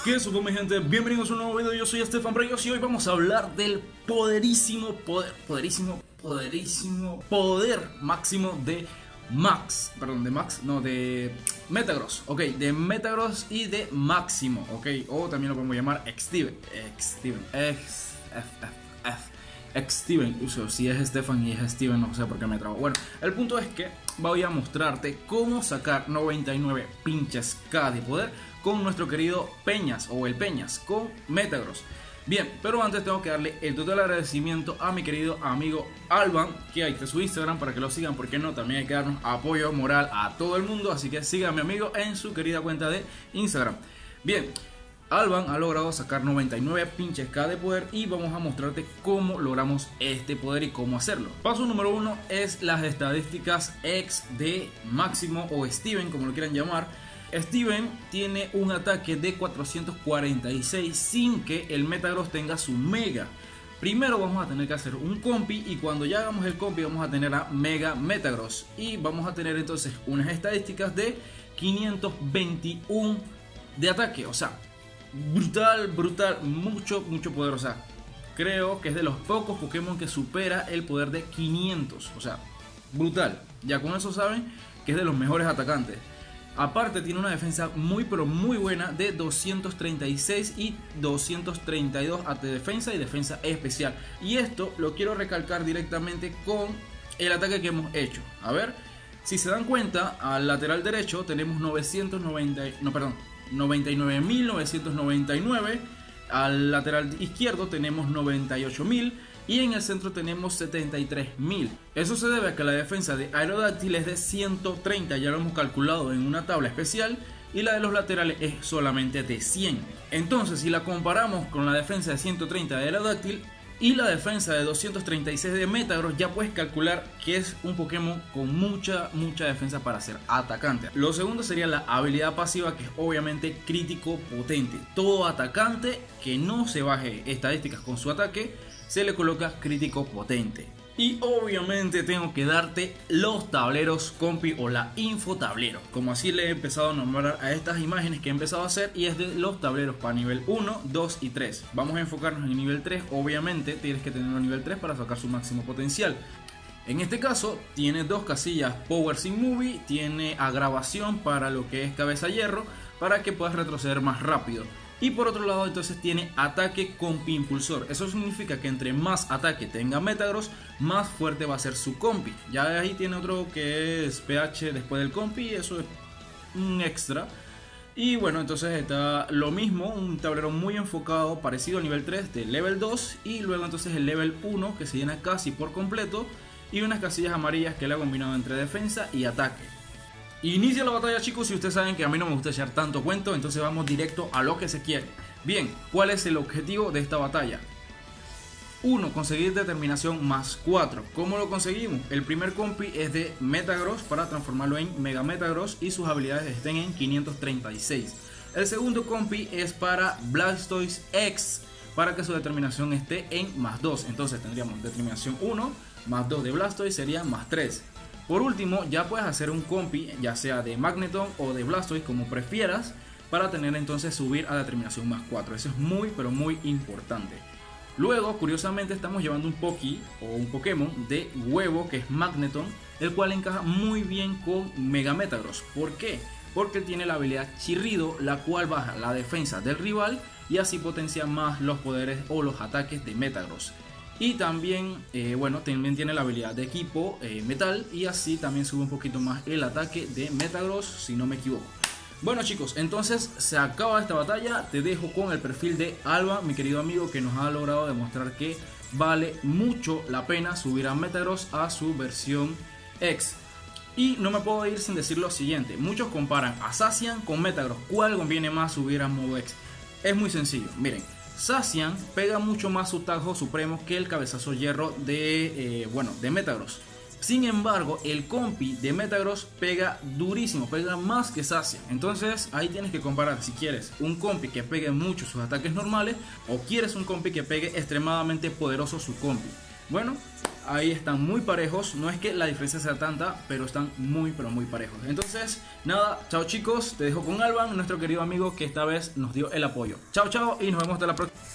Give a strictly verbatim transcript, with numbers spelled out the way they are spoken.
¿Qué supo, mi gente? Bienvenidos a un nuevo video, yo soy Estefan Reyes y hoy vamos a hablar del poderísimo, poder, poderísimo, poderísimo, poder máximo de Max, perdón, de Max, no, de Metagross, ok, de Metagross y de Máximo, ok, o también lo podemos llamar X-Steven, X-Steven, X-Steven, uso, si es Estefan y es Steven, no sé por qué me trabo. Bueno, el punto es que voy a mostrarte cómo sacar noventa y nueve pinches K de poder con nuestro querido Peñas, o el Peñas, con Metagross. Bien, pero antes tengo que darle el total agradecimiento a mi querido amigo Alban, que hay que su Instagram para que lo sigan, porque no, también hay que darnos apoyo moral a todo el mundo, así que sigan a mi amigo en su querida cuenta de Instagram. Bien, Alban ha logrado sacar noventa y nueve pinches K de poder y vamos a mostrarte cómo logramos este poder y cómo hacerlo. Paso número uno es las estadísticas X de Máximo o Steven, como lo quieran llamar. Steven tiene un ataque de cuatrocientos cuarenta y seis sin que el Metagross tenga su Mega. Primero vamos a tener que hacer un compi y cuando ya hagamos el compi vamos a tener a Mega Metagross y vamos a tener entonces unas estadísticas de quinientos veintiuno de ataque. O sea, brutal, brutal, mucho, mucho poder. O sea, creo que es de los pocos Pokémon que supera el poder de quinientos. O sea, brutal. Ya con eso saben que es de los mejores atacantes. Aparte tiene una defensa muy pero muy buena de doscientos treinta y seis y doscientos treinta y dos de defensa y defensa especial. Y esto lo quiero recalcar directamente con el ataque que hemos hecho. A ver, si se dan cuenta, al lateral derecho tenemos novecientos noventa, no, perdón, noventa y nueve mil novecientos noventa y nueve. Al lateral izquierdo tenemos noventa y ocho mil. Y en el centro tenemos setenta y tres mil. Eso se debe a que la defensa de Aerodactyl es de ciento treinta, ya lo hemos calculado en una tabla especial, y la de los laterales es solamente de cien. Entonces, si la comparamos con la defensa de ciento treinta de Aerodactyl y la defensa de doscientos treinta y seis de Metagross, ya puedes calcular que es un Pokémon con mucha, mucha defensa para ser atacante. Lo segundo sería la habilidad pasiva, que es obviamente crítico potente. Todo atacante que no se baje estadísticas con su ataque se le coloca crítico potente. Y obviamente tengo que darte los tableros compi o la info tablero, como así le he empezado a nombrar a estas imágenes que he empezado a hacer, y es de los tableros para nivel uno, dos y tres. Vamos a enfocarnos en nivel tres, obviamente tienes que tenerlo a nivel tres para sacar su máximo potencial. En este caso tiene dos casillas Power Sim Movie, tiene agravación para lo que es cabeza hierro, para que puedas retroceder más rápido. Y por otro lado entonces tiene ataque compi impulsor. Eso significa que entre más ataque tenga Metagross, más fuerte va a ser su compi. Ya ahí tiene otro que es P H después del compi, eso es un extra. Y bueno, entonces está lo mismo, un tablero muy enfocado, parecido al nivel tres de level dos. Y luego entonces el level uno, que se llena casi por completo, y unas casillas amarillas que le ha combinado entre defensa y ataque. Inicia la batalla, chicos, y ustedes saben que a mí no me gusta echar tanto cuento, entonces vamos directo a lo que se quiere. Bien, ¿cuál es el objetivo de esta batalla? uno. Conseguir determinación más cuatro. ¿Cómo lo conseguimos? El primer compi es de Metagross para transformarlo en Mega Metagross y sus habilidades estén en quinientos treinta y seis. El segundo compi es para Blastoise X para que su determinación esté en más dos. Entonces tendríamos determinación uno más dos de Blastoise sería más tres. Por último, ya puedes hacer un compi, ya sea de Magneton o de Blastoise, como prefieras, para tener entonces subir a determinación más cuatro. Eso es muy pero muy importante. Luego, curiosamente, estamos llevando un Poki o un Pokémon de huevo que es Magneton, el cual encaja muy bien con Mega Metagross. ¿Por qué? Porque tiene la habilidad Chirrido, la cual baja la defensa del rival y así potencia más los poderes o los ataques de Metagross. Y también, eh, bueno, también tiene la habilidad de equipo eh, metal y así también sube un poquito más el ataque de Metagross, si no me equivoco. Bueno, chicos, entonces se acaba esta batalla. Te dejo con el perfil de Alba, mi querido amigo, que nos ha logrado demostrar que vale mucho la pena subir a Metagross a su versión X. Y no me puedo ir sin decir lo siguiente: muchos comparan a Zacian con Metagross. ¿Cuál conviene más subir a modo X? Es muy sencillo, miren. Zacian pega mucho más su tajo supremo que el cabezazo hierro de, eh, bueno, de Metagross. Sin embargo, el compi de Metagross pega durísimo, pega más que Zacian. Entonces ahí tienes que comparar si quieres un compi que pegue mucho sus ataques normales o quieres un compi que pegue extremadamente poderoso su compi. Bueno, ahí están muy parejos. No es que la diferencia sea tanta, pero están muy pero muy parejos. Entonces nada, chao chicos, te dejo con Alban, nuestro querido amigo que esta vez nos dio el apoyo. Chao chao y nos vemos hasta la próxima.